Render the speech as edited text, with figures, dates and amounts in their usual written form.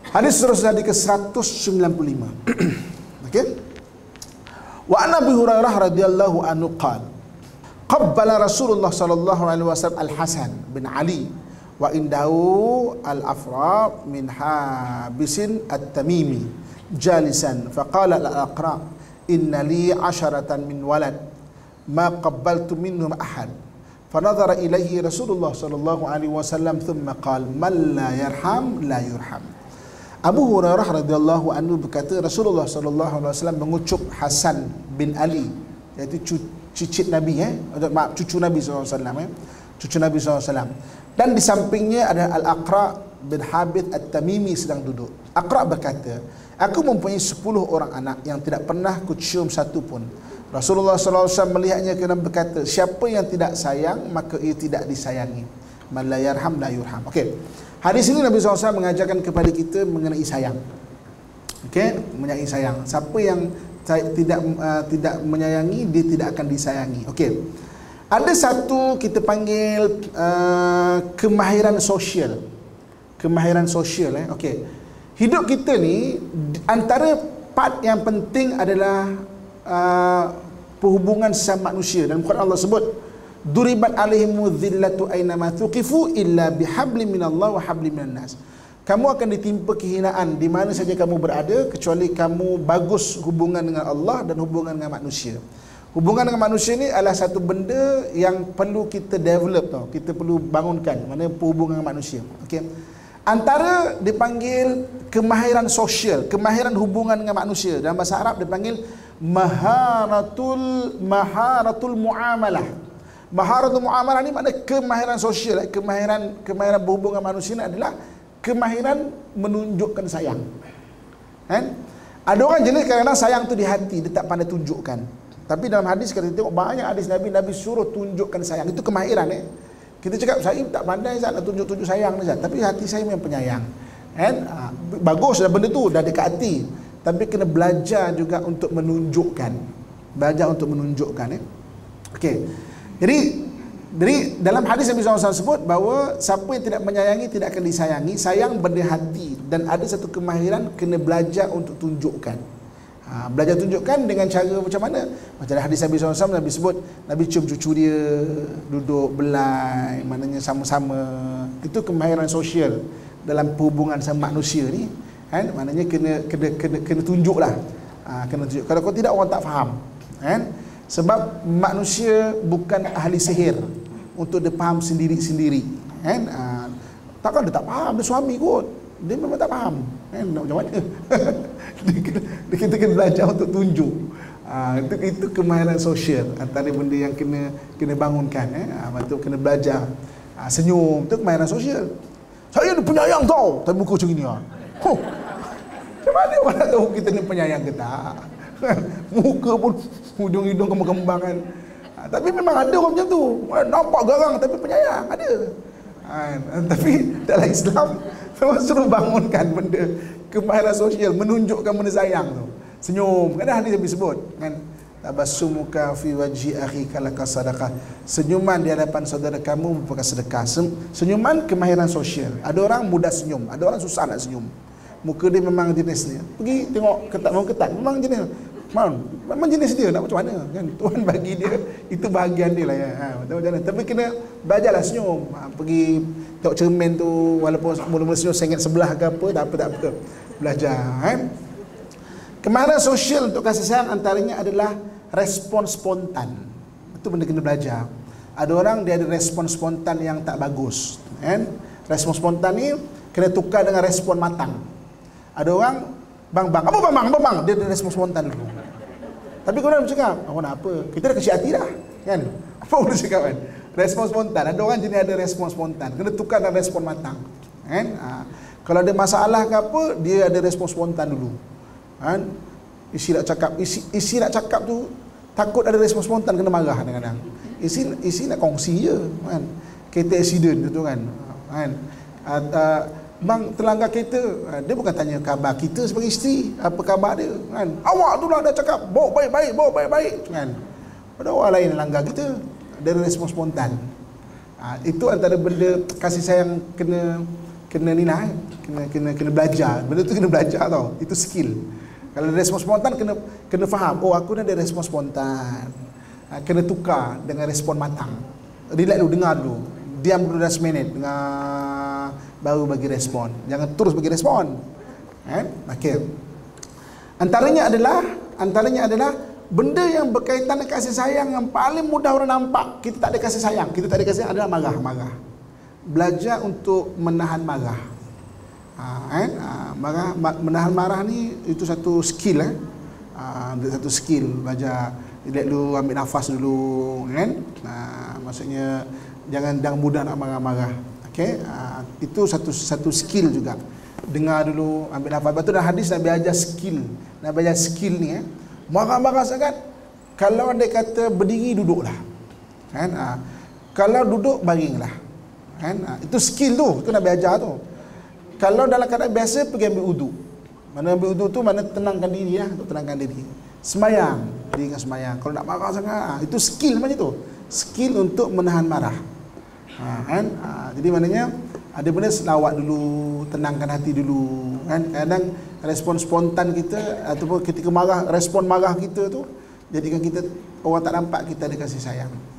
Hadis seterusnya di ke-195. Okey. Wa an Abi Hurairah radhiyallahu anhu qala qabbala Rasulullah sallallahu alaihi wasallam Al-Hasan bin Ali wa indahu al-Afra min Habisin At-Tamimi jalisan faqala al-Aqra inna li 'asharatan min walad ma qabbaltu minhum ahad fanadhara ilaihi Rasulullah sallallahu alaihi wasallam thumma qala man la yarham la yurham. Abu Hurairah radhiyallahu anhu berkata Rasulullah sallallahu alaihi wasallam mengucup Hasan bin Ali, iaitu cicit Nabi, maaf, cucu Nabi SAW, cucu Nabi SAW. Dan di sampingnya ada Al-Aqra bin Habith At-Tamimi sedang duduk. Aqra berkata, aku mempunyai 10 orang anak yang tidak pernah kucium satu pun. Rasulullah SAW melihatnya kerana berkata, siapa yang tidak sayang maka ia tidak disayangi. Man la yarham la yurham. Okey. Hadis ini Nabi SAW mengajarkan kepada kita mengenai sayang. Okey, mengenai sayang. Siapa yang tidak menyayangi, dia tidak akan disayangi. Okey. Ada satu kita panggil kemahiran sosial. Kemahiran sosial. Okey. Hidup kita ni antara part yang penting adalah perhubungan sesama manusia. Dan Quran Allah sebut duribat alaihimu dhillatu aynama thuqifu illa bihablim minallah wa hablim minan nas. Kamu akan ditimpa kehinaan di mana saja kamu berada kecuali kamu bagus hubungan dengan Allah dan hubungan dengan manusia. Hubungan dengan manusia ni adalah satu benda yang perlu kita develop tau. Kita perlu bangunkan mana hubungan dengan manusia. Okey. Antara dipanggil kemahiran sosial, kemahiran hubungan dengan manusia. Dalam bahasa Arab dipanggil maharatul muamalah. Maharatul muamalah ni makna kemahiran sosial, kemahiran berhubungan dengan manusia ni adalah kemahiran menunjukkan sayang. Kan? Ada orang jenis kadang-kadang sayang tu di hati, dia tak pandai tunjukkan. Tapi dalam hadis kita tengok banyak hadis Nabi suruh tunjukkan sayang. Itu kemahiran. Kita cakap saya tak pandai Zat nak tunjuk sayang ni Zat, tapi hati saya memang penyayang. Kan? Bagus dah benda tu, dah dekat hati. Tapi kena belajar juga untuk menunjukkan. Belajar untuk menunjukkan. Okey. Jadi dalam hadis Nabi SAW sebut bahawa siapa yang tidak menyayangi tidak akan disayangi. Sayang benda hati, dan ada satu kemahiran kena belajar untuk tunjukkan. Belajar tunjukkan dengan cara macam mana? Macam hadis Nabi SAW, Nabi sebut Nabi cium cucu dia, duduk belai, maknanya sama-sama. Itu kemahiran sosial dalam perhubungan sama manusia ni. Kan? Maknanya kena tunjuklah. Kena tunjuk. Kalau kau tidak, orang tak faham. Kan? Sebab manusia bukan ahli sihir untuk dia faham sendiri-sendiri. Kan? Takkan dia tak faham, dia suami kot. Dia memang tak faham. Kan? Macam mana? Kita kena belajar untuk tunjuk. Itu kemahiran sosial. Antara benda yang kena bangunkan. Betul, kena belajar. Senyum, itu kemahiran sosial. Saya ni penyayang tau, tapi muka macam ni. Macam mana orang nak tahu kita ni penyayang ke tak? Muka pun hujung hidung kembang-kembang kan. Tapi memang ada orang macam tu, nampak garang tapi penyayang, ada. Tapi dalam Islam memang suruh bangunkan benda kemahiran sosial, menunjukkan benda sayang tu. Senyum, kan hadis Nabi sebut kan, tabassumuka fi wajhi akhika laka sadaqah. Senyuman di hadapan saudara kamu merupakan sedekah. Senyuman kemahiran sosial. Ada orang mudah senyum, ada orang susah nak senyum. Muka dia memang jenis dia. Pergi tengok ketat memang jenis. Memang jenis dia, nak macam mana kan? Tuhan bagi dia, itu bahagian dia lah ya. Macam mana? Tapi kena belajarlah senyum. Pergi tengok cermin tu, walaupun mula-mula senyum sengit sebelah ke apa, tak apa. Belajar kan? Kemahiran sosial untuk kasih sayang antaranya adalah respon spontan. Itu benda kena belajar. Ada orang dia ada respon spontan yang tak bagus kan? Respon spontan ni kena tukar dengan respon matang. Ada orang bang, apa bang, dia ada respon spontan dulu. Tapi korang bercakap, aku nak apa? Kita dah kecil hati dah, kan? Apa boleh cakap kan? Respon spontan. Ada orang jenis ada respon spontan. Kena tukar dengan respon matang, kan? Kalau ada masalah ke apa, dia ada respon spontan dulu, kan? Isi nak cakap tu takut ada respon spontan, kena marah kadang-kadang. Isi nak kongsi je, kan? Kereta accident tu kan? Bang terlanggar kereta, dia bukan tanya khabar kita sebagai isteri, apa khabar dia kan. Awak tu lah dah cakap bawa baik-baik kan. Ada orang lain langgar kita, ada respon spontan. Itu antara benda kasih sayang kena kena ni lah, kena belajar. Benda tu kena belajar tau. Itu skill. Kalau ada respon spontan kena faham. Oh, aku dah ada respon spontan. Kena tukar dengan respon matang. Relax dulu, dengar dulu. Diam dulu 10 minit, dengar, baru bagi respon. Jangan terus bagi respon. Okey. Antaranya adalah benda yang berkaitan dengan kasih sayang yang paling mudah orang nampak. Kita tak ada kasih sayang. Kita tak ada kasih sayang adalah marah. Belajar untuk menahan marah. Menahan marah ni itu satu skill satu skill. Belajar relax dulu, ambil nafas dulu kan. Maksudnya jangan mudah nak marah-marah. Okey, itu satu skill juga. Dengar dulu, ambil nafas. Lepas tu dalam hadis Nabi ajar skill. Nabi ajar skill ni marah-marah sangat. Kalau dia kata berdiri, duduklah. Kan? Kalau duduk, baringlah. Kan? Itu skill tu. Itu Nabi ajar tu. Kalau dalam keadaan biasa, pergi ambil wudu. Mana ambil wudu tu, mana tenangkan diri untuk tenangkan diri. Semayang, diri dengan semayang. Kalau nak marah sangat, itu skill macam tu. Skill untuk menahan marah. Jadi maknanya ada benda selawat dulu, tenangkan hati dulu. Kan? Kadang respon spontan kita ataupun ketika marah, respon marah kita tu jadikan kita orang tak nampak kita ada kasih sayang.